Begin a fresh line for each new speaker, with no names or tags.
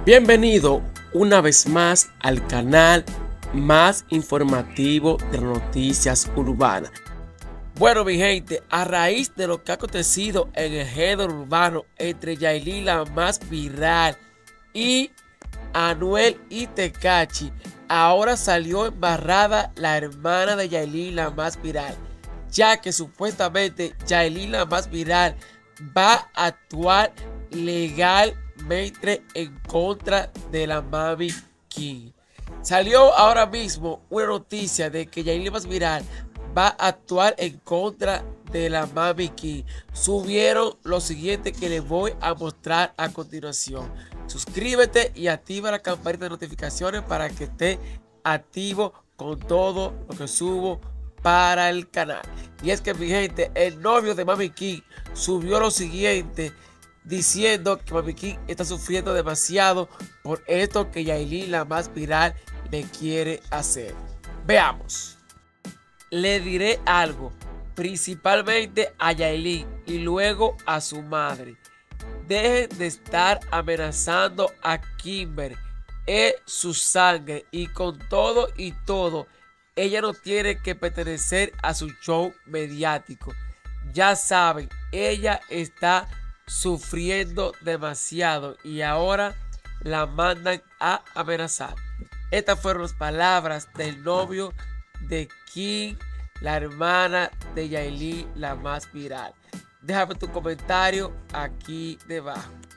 Bienvenido una vez más al canal más informativo de noticias urbanas. Bueno, mi gente, a raíz de lo que ha acontecido en el género urbano entre Yailin, la más viral, y Anuel y Tekashi, ahora salió embarrada la hermana de Yailin, la más viral, ya que supuestamente Yailin, la más viral, va a actuar legalmente en contra de la Mami King. Salió ahora mismo una noticia de que Yailin, la más viral, va a actuar en contra de la Mami King. Subieron lo siguiente que les voy a mostrar a continuación. Suscríbete y activa la campanita de notificaciones para que esté activo con todo lo que subo para el canal. Y es que, mi gente, el novio de Mami King subió lo siguiente, diciendo que Mami King está sufriendo demasiado por esto que Yailin, la más viral, le quiere hacer. Veamos. Le diré algo, principalmente a Yailin y luego a su madre. Dejen de estar amenazando a Kimber. Es su sangre y con todo y todo, ella no tiene que pertenecer a su show mediático. Ya saben, ella está sufriendo demasiado y ahora la mandan a amenazar. Estas fueron las palabras del novio de King, la hermana de Yailin, la más viral. Déjame tu comentario aquí debajo.